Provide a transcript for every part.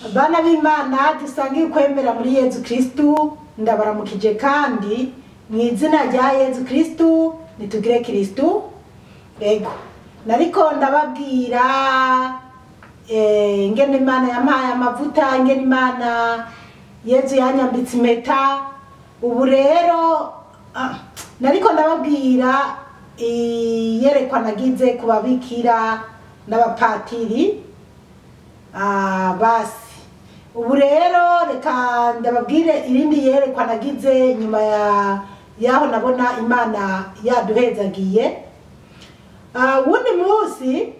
Bana b'Imana dusangiye kwemera muri Yezu Kristu, ndabaramukije kandi mu izina rya Yezu Kristu nitugire Kristu. Yego nariko ndababwira ingene Imana yampaye amavuta, ingene Imana Yezu yanyambitse impeta. Ubu rero nariko ndababwira yerekwa nagize ku babikira n'abapatiri. Basi ubu rero reka ndababwire irindi yerekwa nagize nyuma yaho nabona Imana yaduhezagiye. Wundi munsi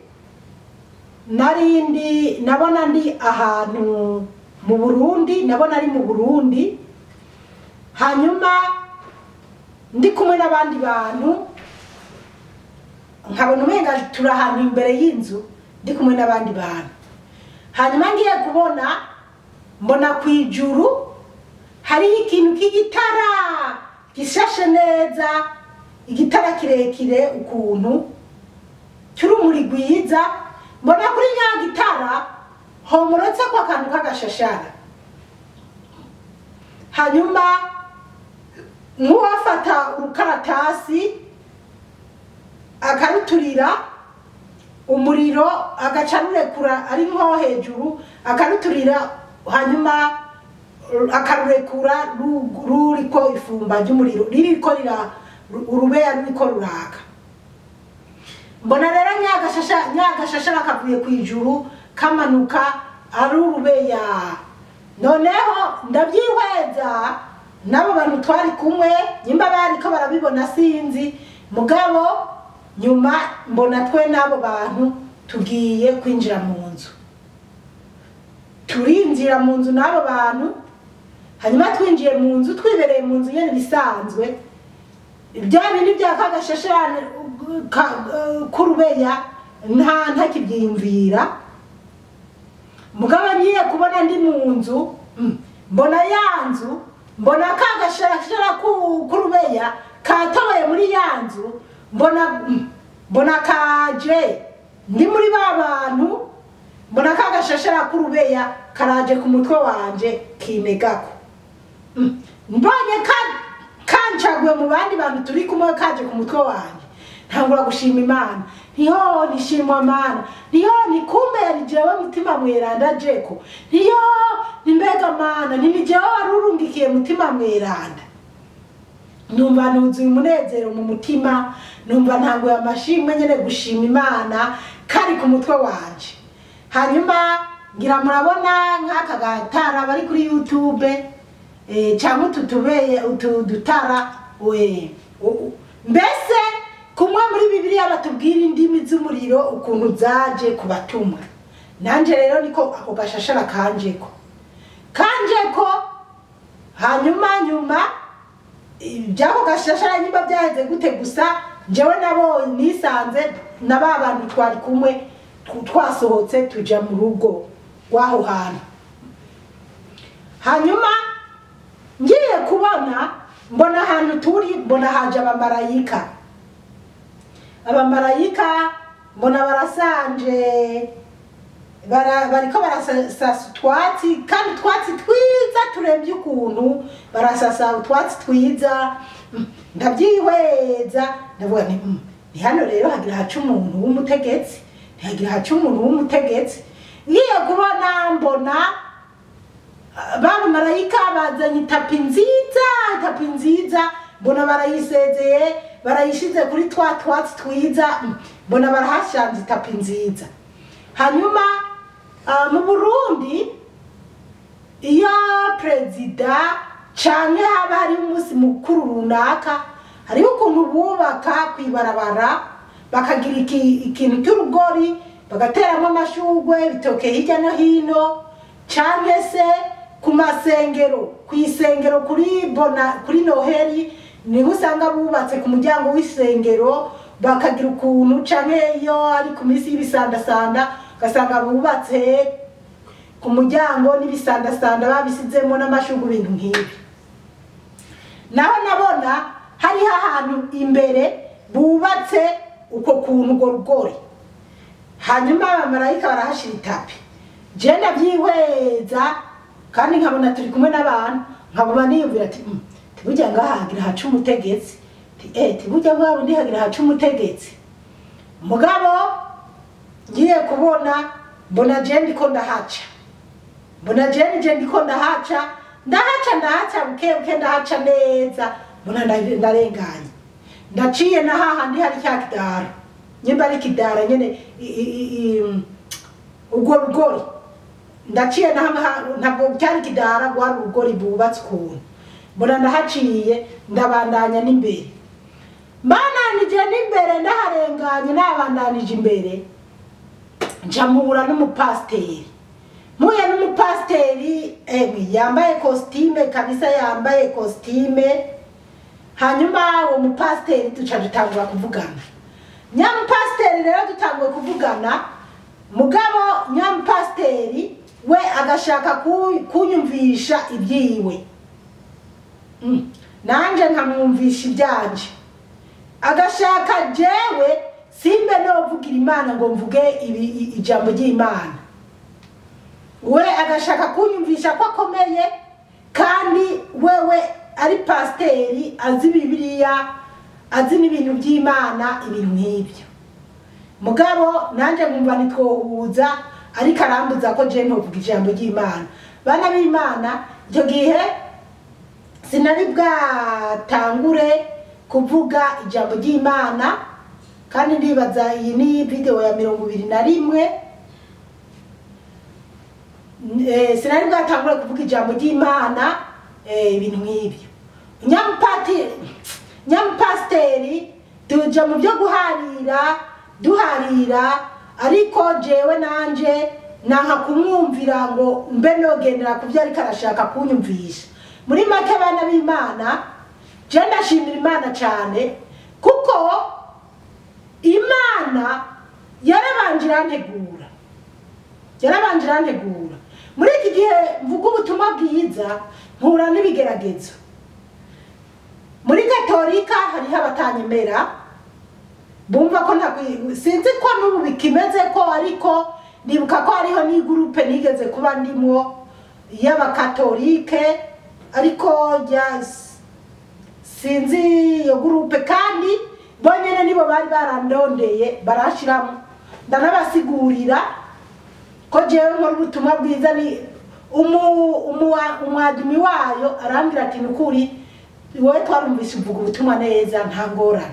narindi nabona ndi ahantu mu Burundi, nabona ari mu Burundi, hanyuma ndi kumwe n'abandi bantu, nkabona umenga turi ahantu imbere y'inzu ndi kumwe n'abandi bantu. Hanyuma ngiye kubona mbona kwijuru hari ikintu k'igitara gishashe neza, igitara kirekire ukuntu cy'urumuri rwiza. Mbona kuri nya gitara homorotse kwa kantu k'agashashara. Hanyuma nk'uwafata urukaratasi akaruturira umuriro agacarurekura ari nko hejuru, akaruturira hanyuma akarurekura ruriko ifumba ry'umuriro ririko urubeya ruriko ruraka. Mbona rero nyagashashara kavuye kwijuru kamanuka ari urubeya. Noneho ndabyihweza nabo bantu twari kumwe, nyimba bariko barabibona sinzi, mugabo nyuma mbona twe nabo bantu tugiye kwinjira mu nzu. Turinjira mu nzu nabo bantu, hanyuma twinjiye mu nzu, twibereye mu nzu nyene bisanzwe. Ibyo bindi bya kagashashara kurubeya nta kibyimvira. Mugabo ngiye kubona ndi mu nzu, mbona ya nzu, mbona kagashashara kurubeya katoboye muri ya nzu. Mbona kaje ndi muri ba bantu, mbona kagashashara kurubeya karaje ku mutwe wanje kinegako. Mbonye kancaguye mu bandi bantu turi kumwe kaje ku mutwe wanje, ntangura gushima Imana. Niho nishimwa Mana, niho nikumbe yari jewe mutima mweranda jeko, niyo nimbega Mana, ni jewe warurungikiye mutima mweranda. Numva nuzuye umunezero mu mutima, numva ntanguye amashimwe nyene gushima Imana kari ku mutwe wanje. Hanyuma ngira murabona nk'aka gatara bari kuri YouTube, cyangwa utudutara mbese kumwe muri Bibiliya batubwira indimi z'umuriro ukuntu zaje kubatumwa. Nanje rero niko ako gashashara kanjeko. Hanyuma nyuma byako gashashara nyimba byaheze gute gusa jewe nabo nisanze na ba bantu twari kumwe twasohotse tuja mu rugo rwaho hantu. Hanyuma ngiye kubona mbona ahantu turi, mbona haje abamarayika, mbona barasanje bariko barasasa utwatsi, kandi utwatsi twiza turembye ukuntu barasasa utwatsi twiza. Ndabyihweza ndavuga ni hano rero hagira haca umuntu w'umutegetsi, ntihagira haca umuntu w'umutegetsi. Ngiye kubona mbona baba marayika bazanye tapi nziza, mbona barayisezeye, barayishize kuri twatsi twiza, mbona barahashanze tapi nziza. Hanyuma mu Burundi iyo perezida canke haba hari umunsi mukuru runaka, hari ukuntu bubaka kwibarabara bakagira ikintu cy'urugori bagateramo amashugwe bitoke hirya no hino, canke se ku masengero, kwisengero kuri Noheli niho usanga bubatse ku muryango w'isengero bakagira ukuntu, canke iyo ari ku minsi y'ibisandasanda gasanga bubatse ku muryango n'ibisandasanda babisizemo n'amashugwe ibintu nk'ibi. Naho nabona hari ahantu imbere bubatse uko kuntu urwo rugori, hanyuma abamarayika barahashira itapi. je ndabyihweza kandi nkabona turi kumwe n'abantu nkabona niyumvira ati tibujya ngahagira haca umutegetsi tibujya ngabo ndihagira haca umutegetsi mugabo ngiye kubona mbona je ndiko ndahaca mbona je ndiko ndahaca buke ndahaca neza mbona ndarenganye ndaciye na hahandi hari cya kidara nyimba ari kidara nyene ubwo rugori ndaciye na hamwe ntabwo cyari kidara gwari urugori bubatse ukuntu mbona ndahaciye ndabandanya n'imbere mbananije n'imbere ndaharenganye nabandanije imbere njamura n'umupasteri muye n'umupasteri yambaye costume kabisa yambaye costume hanyuma uwo mupasteri tuca dutangura kuvugana nyamupasteri rero dutanguye kuvugana mugabo nyamupasteri we agashaka kunyumvisha ibyiwe nanje nkamwumvisha ibyanje agashaka jewe simbe novugira Imana ngo mvuge ijambo ry'Imana we agashaka kunyumvisha ko akomeye kandi wewe ari pasteri azi Bibiliya azi n'ibintu by'Imana ibintu nk'ibyo mugabo nanje nkumva nitwohuza ariko arambuza ko je ntovuga ijambo ry'Imana bana b'Imana icyo gihe sinari bwatangure kuvuga ijambo ry'Imana kandi ndibaza iyi ni video ya 21 sinari bwatangure kuvuga ijambo ry'Imana ibintu nk'ibyo nyampasteri tuja mu byo duharira ariko jewe nanje naha kumwumvira ngo mbe nogendera kuvyo ariko arashaka kunyumvisha muri make bana b'Imana je ndashimira Imana cyane kuko Imana yarabanjira ntegura muri iki gihe mvuga ubutumwa bwiza mpura n'ibigeragezo muri Gatolika hariho abatanyemera bumva ko sinzi ko n'ubu bikimeze ko ariko ndibuka ko hariho ni groupe nigeze kuba ndimo y'abakatolike ariko sinzi iyo groupe kandi bonyene nibo bari barandondeye barashiramo ndanabasigurira ko jewe nkora ubutumwa bwiza ni umwadumi wayo arambwira ati nukuri wowe twarumvise uvuga ubutumwa neza nta ngorane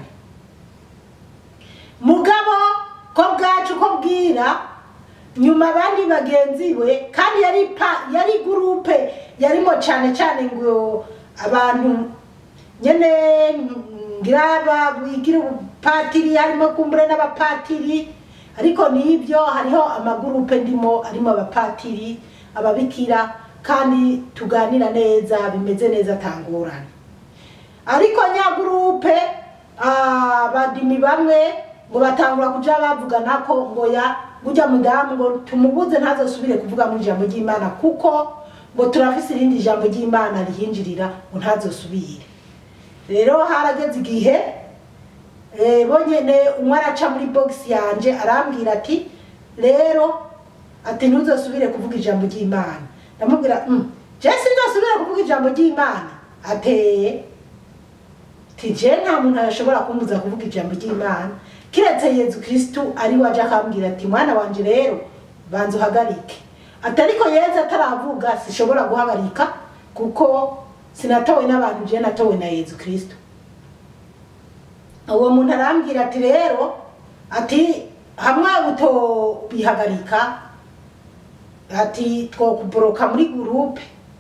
mugabo ko bwacu ko bwira nyuma abandi bagenzi we kandi yari groupe yarimo cyane ngo abantu nyene ngiraba bigira ubupatiri harimo kumbure n'abapatiri ariko nibyo hariho amagurupe ndimo arimo abapatiri ababikira kandi tuganira neza bimeze neza tangorane ariko nyagurupe abadimi bamwe ngo batangura kuja bavugana ko ngo burya mudamu ngo tumubuze ntazosubire kuvuga mu ijambo ry'Imana kuko ngo turafise irindi jambo ry'Imana rihinjirira ngo ntazosubire rero harageze igihe bonyene umwe araca muri box yanje arambwira ati rero ati ntuzosubire kuvuga ijambo ry'Imana ndamubwira je sinzosubire kuvuga ijambo ry'Imana ateye tije nta muntu yashobora kumbuza kuvuga ijambo ry'Imana kiretse Yesu Kristo ari waje akambwira ati mwana wanje rero banza uhagarike atariko Yesu ataravuga sishobora guhagarika kuko sinatowe n'abantu je natowe na Yesu Kristo uwo muntu arambwira ati rero ati hamwe buto bihagarika ati twokuboroka muri groupe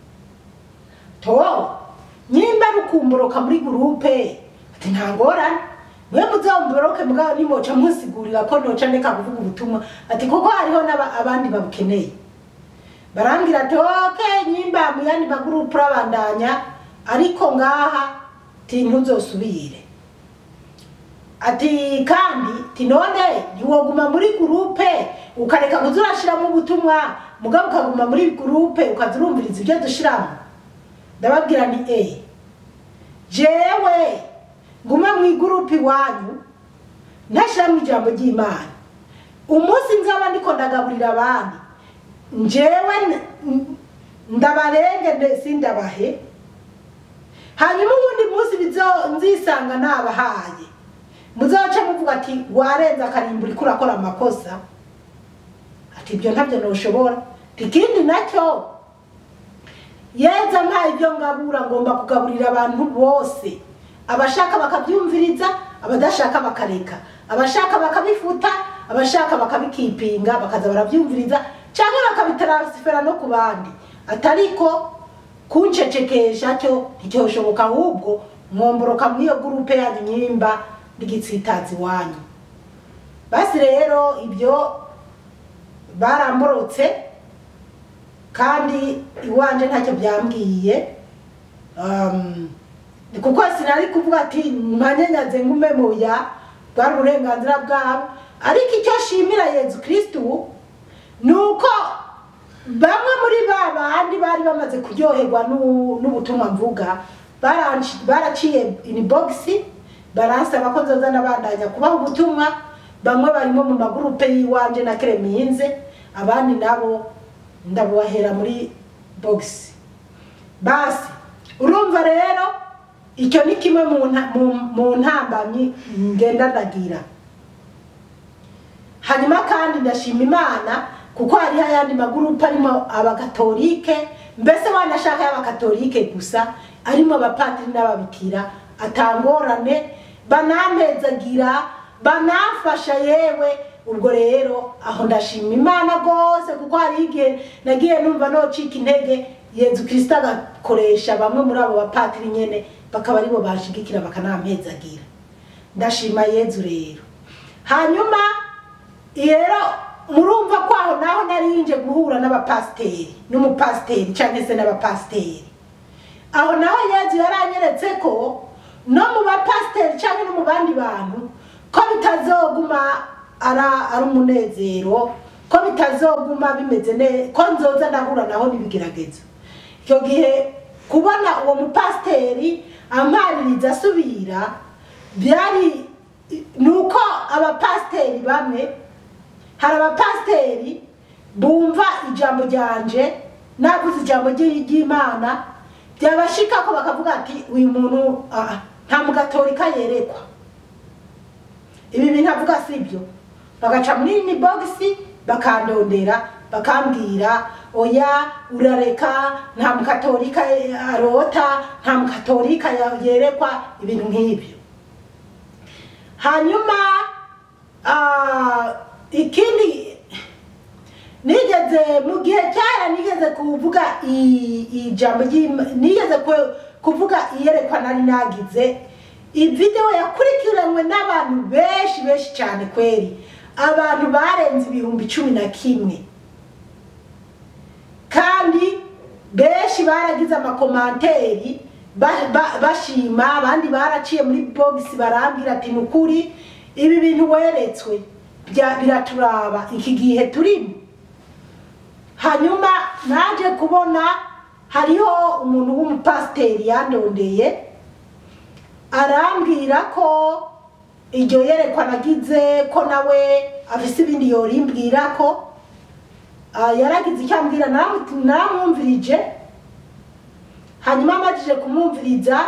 to nyimba rukumboroka muri groupe ati ntangorane mwe muzomboroke mugabo nimoca musigurira ko noca ndeka kuvuga ubutumwa ati koko hariho abandi babukeneye barambwira ati okay nyimba muyandi magroupe urabandanya ariko ngaha ti ntuzosubire ati kandi tinone ntiwoguma muri groupe ukareka kuzurashiramo ubutumwa mugabo ukaguma muri groupe ukazurumviriza ibyo dushiramo ndababwira ni jewe nguma mu groupe wanyu ntashiramo ijambo ry'Imana umunsi nzaba ndiko ndagaburira abandi njyewe ndabarenge sindabahe hanyuma ubundi munsi nzisanga nabahaye muzoca muvuga ati warenza akarimbura iko urakora amakosa ati ibyo ntabyo noshobora ikindi nacyo Yezu ampaye ibyo ngabura ngomba kugaburira abantu bose abashaka bakabyumviriza abadashaka bakareka abashaka bakabifuta abashaka bakabikipinga bakaza barabyumviriza cyangwa bakabitaransifera no ku bandi atariko kuncecekesha cyo nticyoshoboka ahubwo mwomboroka muri iyo gurupe yanyu nyimba n'igitsitazi wanyu basi rero ibyo baramborotse kandi iwanje ntacyo byambwiye kuko sinari kuvuga ati mpanyenyaze ngume moya bwari uburenganzira bwabo ariko icyo ashimira Yezu Kristu nuko bamwe muri babandi bari bamaze kuryoherwa n'ubutumwa mvuga baraciye inbox baransaba ko nzoza nabandanya kubaha ubutumwa bamwe barimo mu magurupe yiwanje na Kreminze abandi nabo ndabahera muri box basi urumva rero icyo ni kimwe mu ntambamyi ngenda ndagira hanyuma kandi ndashima Imana kuko hari ayandi magurupe arimo abakatolike mbese wanashaka y'abakatolike gusa arimo abapadiri n'ababikira atangorane banampezagira banafasha yewe ubwo rero aho ndashima Imana gose kuko hari igihe nagiye numva no cika intege Yezu Kristo agakoresha bamwe muri abo bapadiri nyene bakaba aribo bashigikira bakanampezagira ndashima Yezu rero hanyuma rero murumva kwaho naho narinje guhura n'abapasteri n'umupasteri cyangwa se n'abapasteri aho naho Yezu yaranyeretse ko no mu bapasteri cyangwa no mu bandi bantu ko bitazoguma ari umunezero ko bitazoguma bimeze ne ko nzoza ndahura naho nibigeragezo icyo gihe kubona uwo mupasteri ampaririza asubira byari nuko abapasteri bamwe hari abapasteri bumva ijambo ryanje navuze ijambo ry'Imana byabashika ko bakavuga ati uyu muntu nta mugatolika yerekwa ibi bintu avuga sibyo bagaca muri inbox bakandondera bakambwira oya urareka nta mukatolika arota nta mukatolika yerekwa ibintu nk'ibyo hanyuma ikindi nigeze mu gihe cyara nigeze kuvuga ijambo nigeze kuvuga iyerekwa nari nagize video yakurikiranywe n'abantu benshi cyane kweri abantu barenze 11,000 kandi benshi baragize amakomanteri bashima abandi baraciye muri box barambira ati nukuri ibi bintu weretswe biraturaba iki gihe turimo hanyuma naje kubona hariho umuntu w'umupasteri yandondeye arambwira ko iryo yerekwa nagize ko nawe afise ibindi yorimbwira ko yaragize icyo ambwira naramwumvirije hanyuma amajije kumwumviriza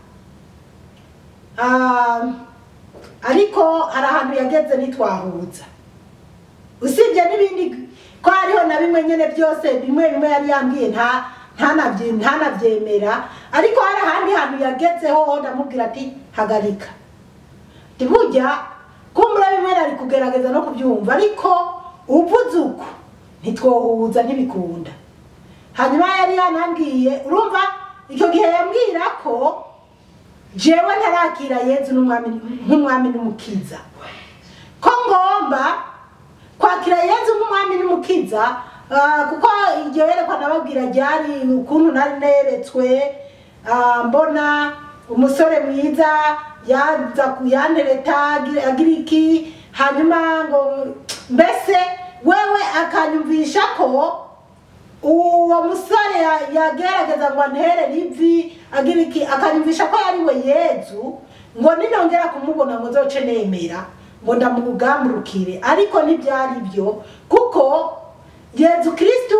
ariko hari ahantu yageze nitwahuza usibye n'ibindi ko hariho na bimwe nyene byose bimwe yari yambwiye ntanabyemera ariko hari ahandi hantu yagezeho ndamubwira ati hagarika tibujya kumbura bimwe nari kugerageza no kubyumva ariko uvuze uko ntitwohuza ntibikunda hanyuma yari yanambwiye urumva icyo gihe yambwira ko jewe ntarakira Yezu nk'umwami n'umukiza ko ngomba kwakira Yezu nk'umwami n'umukiza kuko iryo yerekwa nababwira ryari ukuntu nari neretswe mbona umusore mwiza yaza kuyantereta agira iki hanyuma ngo mbese wewe akanyumvisha ko uwo musore yagerageza ngo antere rivi agira iki akanyumvisha ko yari we Yezu ngo ninongera kumubona ngo zoce nemera ngo ndamugamburukire ariko ntibyari byo kuko Yezu Kristo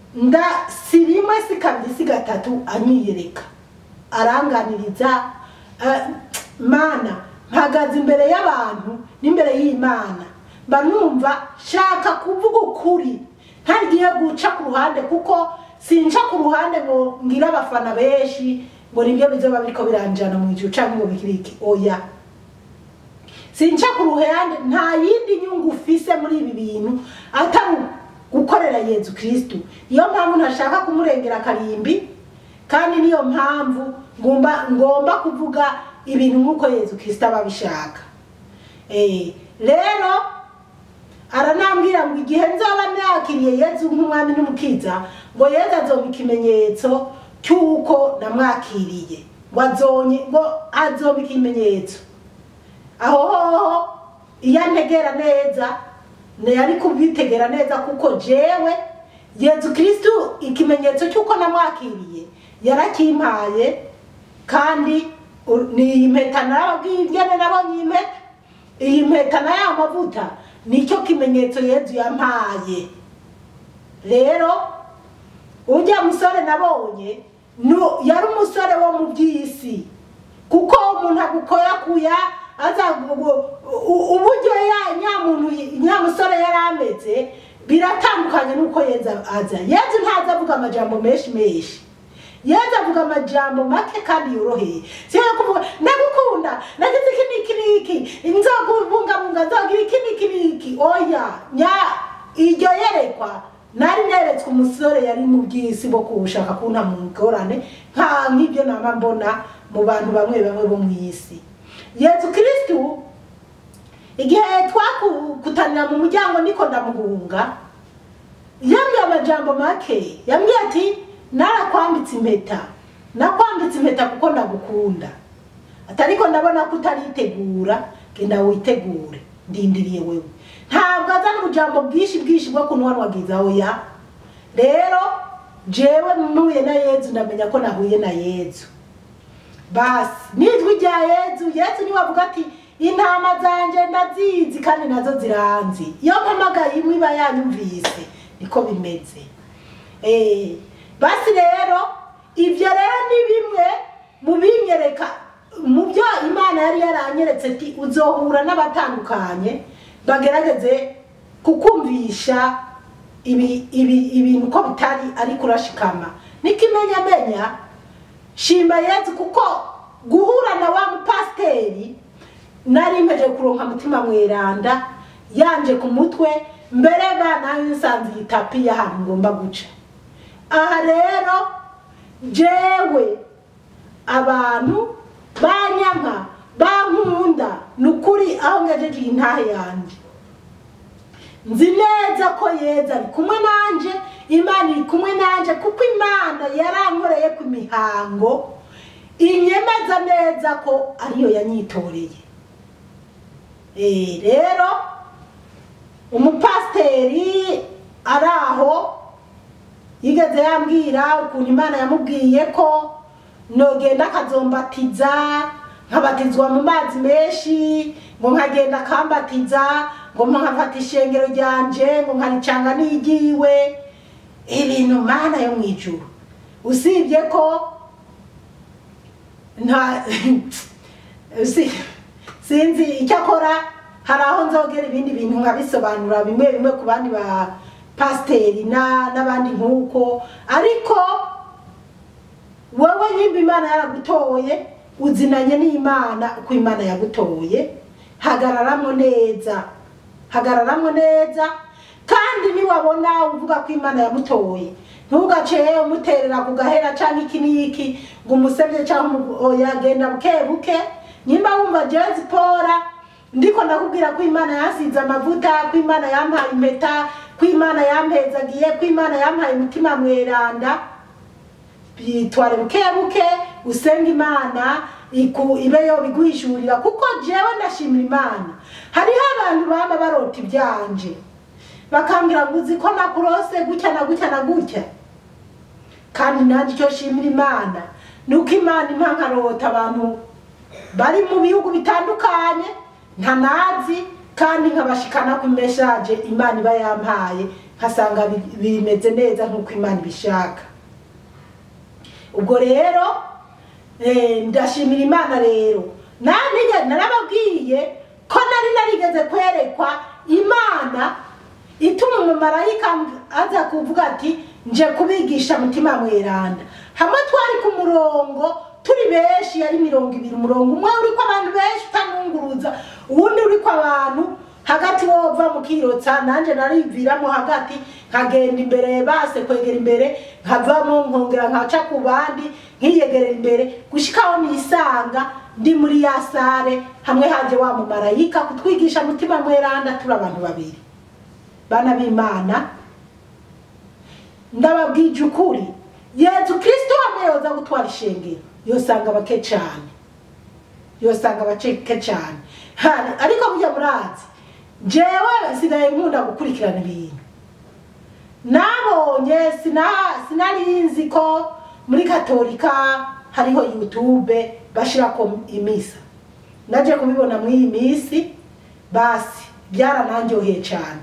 si rimwe si kabiri si gatatu anyiyereka aranganiriza mana mpagaze imbere y'abantu n'imbere y'Imana banumva shaka kuvuga ukuri ntagiye guca ku ruhande kuko sinca ku ruhande ngo ngira abafana benshi ngo nibyo bizoba biriko biranjana mu ijuru canke ngo bikiriki oya sinca ku ruhande nta yindi nyungu ufise muri ibi bintu atari gukorera Yezu Kristo iyo mpamvu ntashaka kumurengera karimbi kandi niyo mpamvu ngomba kuvuga ibintu nkuko Yezu Kristo ababishaka rero aranambwira ngo igihe nzaba nakiriye Yezu nk'umwami n'umukiza ngo Yezu azompa ikimenyetso cyuko namwakiriye ngo azompa ikimenyetso aho iyo antegera neza yari kubitegera neza kuko jewe Yezu Kristo ikimenyetso cyuko namwakiriye yarakimpaye kandi ni impeta narabwigene nabonye impeta iyi mpeta na ya mavuta nicyo kimenyetso Yezu yampaye rero ujya musore nabonye yari umusore wo mu by'isi kuko umuntu agukoyakuya aza uburyo nyamusore yarameze biratandukanye nuko Yezu aza Yezu ntaza avuga amajambo menshi Yezu avuga amajambo make kandi yoroheye siyo kuvuga ndagukunda nagize iki nzogubungabunga nzogira iki oya iryo yerekwa nari neretswe umusore yari mu by'isi bo kushaka kunta mu ngorane nk'ibyo nama mbona mu bantu bamwe bo mu isi Yezu Kristo igihe twakutanira mu muryango niko ndamuhunga yambwiye amajambo make yambwiye ati narakwambitse impeta nakwambitse impeta kuko ndagukunda atariko ndabona ko utaritegura genda witegure ndindiriye wewe ntabwo azana urujambo bwinshi bwo kunwanwagiza oya rero jewe mpuye na Yezu ndamenya ko nahuye na Yezu basi nijwi rya Yezu niwe avuga ati intama zanje ndazizi kandi nazo ziranzi iyo mpamagaye imwe iba yanyumvise niko bimeze basi rero ibyo rero ni bimwe mu binyereka mu byo Imana yari yaranyeretse ati uzohura n'abatandukanye bagerageze kukumvisha ibintu ko bitari ari kurashikama nikimenya shima Yezu kuko guhura na wa mupasteri nari mpeje kuronka mutima mweranda yanje ku mutwe mbere bana nsanze itapi y'ahantu ngomba guca aha rero jewe abantu banyanka bankunda nukuri aho ngejeje intahe yanje nzi neza ko Yezu ari kumwe nanje Imana iri kumwe nanje kuko Imana yarankoreye ku mihango inyemeza neza ko ariyo yanyitoreye rero umupasteri araho yigeze yambwira ukuntu Imana yamubwiye ko nogenda akazombatiza nkabatizwa mu mazi menshi ngo nkagenda akambatiza ngo nkafata ishengero ryanje ngo nkaricanga n'igiwe ibintu Mana yo mu ijuru usibye ko sinzi icyo akora hari aho nzogera ibindi bintu nkabisobanura bimwe ku bandi ba pasteri n'abandi nkuko ariko wowe nyimba Imana yaragutoye uzinanye n'Imana uko Imana yagutoye hagararamo neza kandi niwabona uvuga ko Imana yamutoye ntugace umuterera ku gahera cyangwa iki n'iki ngo umusebye cyangwa oya genda buke nyimba wumva Jezi Pora ndiko ndakubwira ko Imana yasize amavuta ko Imana yampaye impeta ko Imana yampezagiye ko Imana yampaye umutima mweranda bitware buke usenga Imana ibe yo biguhishurira kuko jewe ndashimira Imana hariho abantu baba barota ibyanje bakambwira ngo uzi ko nakurose gutya na gutya kandi nanje cyo shimira Imana nuko Imana impankarota abantu bari mu bihugu bitandukanye ntanazi kandi nkabashikana ku message Imana iba yampaye nkasanga bimeze neza nk'uko Imana ibishaka. Ubwo rero ndashimira Imana rero narababwiye ko nari narigeze kwerekwa Imana ituma umumarayika aza kuvuga ati nje kubigisha mutima mweranda. Hamwe twari ku murongo turi benshi yari 20, umurongo umwe uri ko abantu benshi utanunguruza, uwundi uri ko abantu hagati wova mukirotsa, nanje nariviramo hagati nkagenda imbere base kwegera imbere nkavamo nkongera nkaca ku bandi nkiyegera imbere gushikaho nisanga ndi muri ya sare hamwe haje wa mumarayika kutwigisha mutima mweranda turi abantu babiri. Bana b'Imana ndababwije ukuri, Yesu Kristo hamwe yoza gutwara ishengero yosanga bake cyane, yosanga bake cyane. Ariko burya murazi jewe sigaye nkunda gukurikirana ibintu nabonye, sinarinzi ko muri Katolika hariho YouTube bashirako imisa. Naje kubibona muri iyi misi basi byarananjoheye cyane,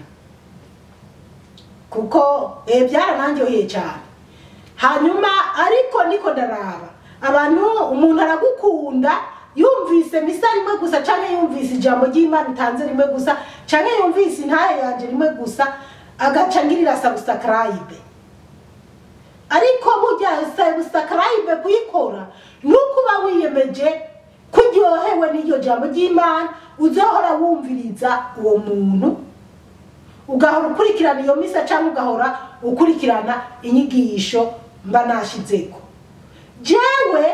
kuko byarananjoheye cyane. Hanyuma ariko niko ndaraba abantu, umuntu aragukunda yumvise misa rimwe gusa canke yumvise ijambo ry'Imana itanze rimwe gusa canke yumvise intahe yanje rimwe gusa agaca ngirira subscribe. Ariko burya subscribe kuyikora nuko uba wiyemeje kuryohewe n'iryo jambo ry'Imana, uzohora wumviriza uwo muntu, ugahora ukurikirana iyo misa cyangwa ugahora ukurikirana inyigisho mba nashizeko. Jewe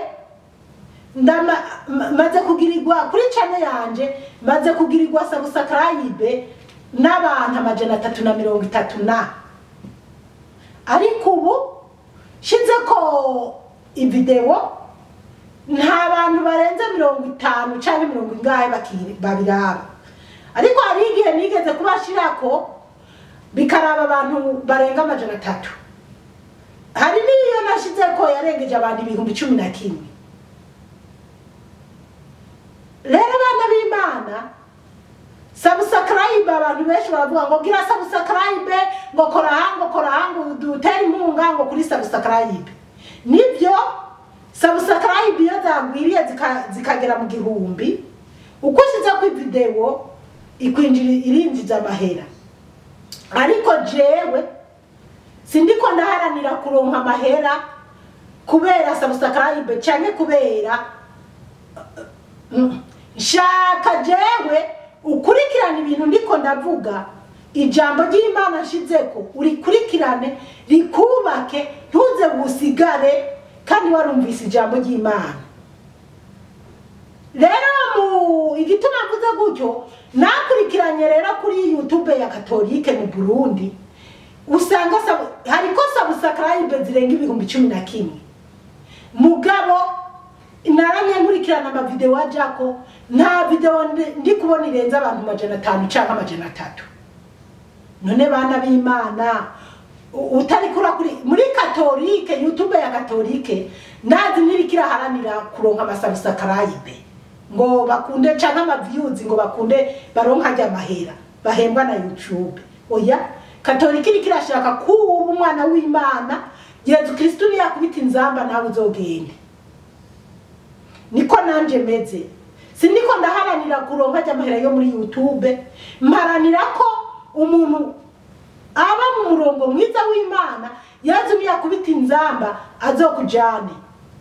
maze kugirirwa kuri channel yanje, maze kugirirwa subscribe n'abantu 330 ariko ubu shize ko ivideo nta bantu barenze 50 cyangwa 70 ngahe babiraba. Ariko hari igihe nigeze kubashirako bikaraba abantu barenga 300. Hari niyo nashize ko yarengeje abantu 11,000. Rero bana b'Imana, subscribe abantu benshi baravuga ngo gira subscribe, ngo kora hango dutera impunga ngo kuri subscribe. Nibyo subscribe iyo zagwiriye zikagera mu 1000, uko shize ku video ikwinjira irinjiza amahera. Ariko jewe sindiko ndaharanira kuronka amahera kubera subscribe cyane kubera shaka jewe ukurikirana ibintu ndiko ndavuga ijambo ry'Imana nshizeko urikurikirane rikubake ntuze gusigare kandi warumvise ijambo ry'Imana. Rero mu igituma mvuze gutyo nakurikiranye rero kuri YouTube ya Katolike mu Burundi, usanga hariko subscribe zirenga 11,000. Mugabo naranye nkurikirana ama video ajako nta video ndi kubona irenza abantu 500 cyangwa 300. None bana b'Imana utari kura kuri muri Katolike, YouTube ya Katolike ndazi nirikira haranira kuronka ama subscribe ngo bakunde cyangwa ama views ngo bakunde baronka ajya amahera bahembwa na YouTube. Oya, Katolike irikirashaka kuba umwana w'Imana, Yesu Kristo ni yakubita inzamba nawe uzogende. Niko nanje meze, siniko ndaharanira kuronka ajya amahera yo muri YouTube, mparanira ko umuntu aba mu murongo mwiza w'Imana, Yesu ni yakubita inzamba azokujane.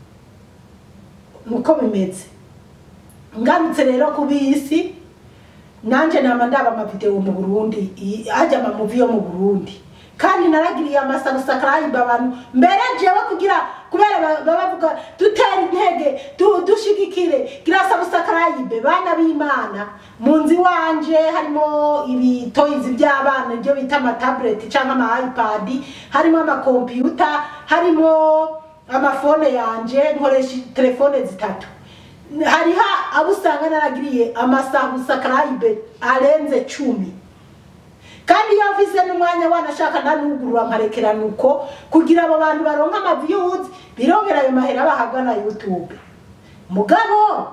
Nuko bimeze. Ngarutse rero kubisi nanje nama ndaba ama video mu Burundi, ajya ama movie yo mu Burundi. Kandi naragiriye ama subscribe abantu mbere jewe kugira kubera babavuga dutera intege dushigikire gira subscribe. Bana b'Imana munzi wanje harimo ibi toys by'abana byo bita ama tablet cyangwa ama iPad, harimo ama computer, harimo ama phone yanje nkoresha telefone 3. Hariha abusanga naragiriye ama subscribe arenze 10. Kandi yavuze n'umwanya wanashaka ndanugurura nkarekera nuko kugira abo bantu baronka ama views birongera ayo mahera bahabwa na YouTube. Mugabo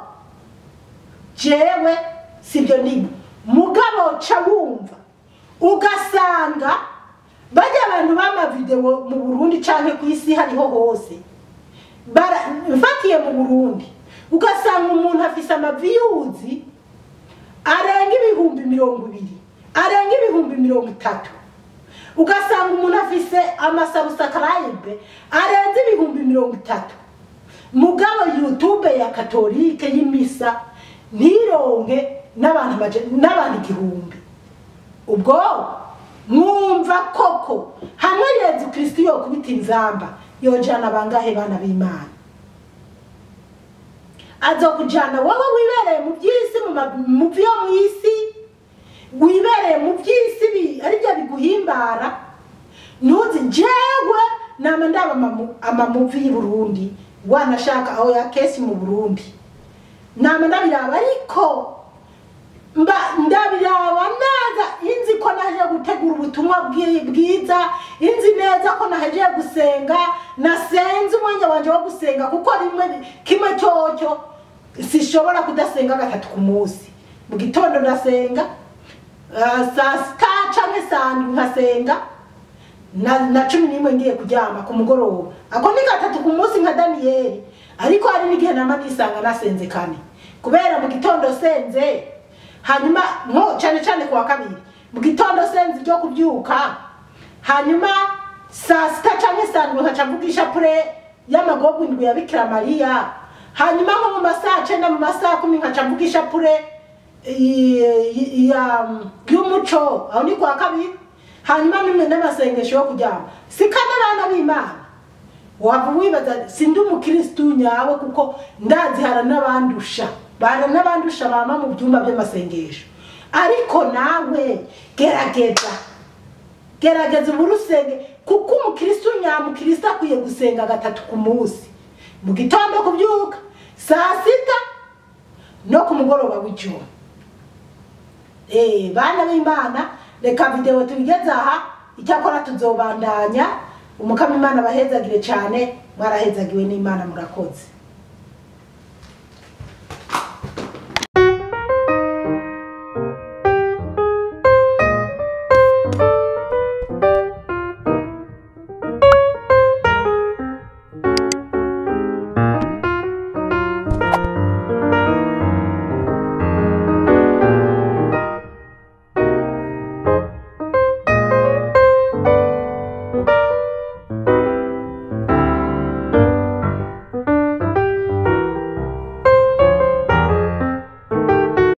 jewe sibyo ndimo. Mugabo ca wumva ugasanga bajya abantu bama video mu Burundi canke ku isi hariho hose mfatiye mu Burundi ugasanga umuntu afise amaviyuzi arenga 200,000 arenga 30,000 ugasanga umuntu afise amasubscribe arenze 30,000 mugabo YouTube ya Katolike y'imisa ntironke n'abantu igihumbi ubwo mwumva koko hamwe Yezu Kristo yo kubita inzamba yojana bangahe bana b'Imana azokujana wowe wibereye mu byisi mu byo mu isi wibereye mu byisi ari byo biguhimbara ntuzi jewe nama ndaba amamuvi y'u Burundi wanashaka aho ya kesi mu Burundi nama ndabiraba ariko ndabiraba neza inzi ko naje gutegura ubutumwa bwiza inzi neza ko naje gusenga nasenze umwanya wanje wo gusenga kuko rimwe kimwe cyoco sishobora kudasenga 3 ku munsi mu gitondo ndasenga saa 6 canke saa 7 nkasenga na 11 ngiye kuryama ku mugoroba ako ni 3 ku munsi nka Daniel ariko hari n'igihe namadisanga nasenze kane kubera mu gitondo senze hanyuma nko cyane kuwa kabiri mu gitondo senze ryo kubyuka hanyuma saa 6 canke saa 7 nkacavugisha pure y'amagogo indwi ya Bikira Maria hanyuma nko mu masaha 9 mu masaha 10 nkacavugisha pure y'umuco aho ni kwa kabiri hanyuma nimwe n'amasengesho yo kuryama sikana abana b'Imana waba wibaza sindi umukristo nyawe kuko ndazi hara n'abandusha bama mu byumba by'amasengesho ariko nawe gerageza uburusenge kuko umukristo nyamukristo akwiye gusenga 3 ku munsi mu gitondo kubyuka saa 6 no ku mugoroba w'ijoro bana b'Imana reka video tubigeza aha icyakora tuzobandanya umukama Imana bahezagire cyane mwarahezagiwe n'Imana murakoze.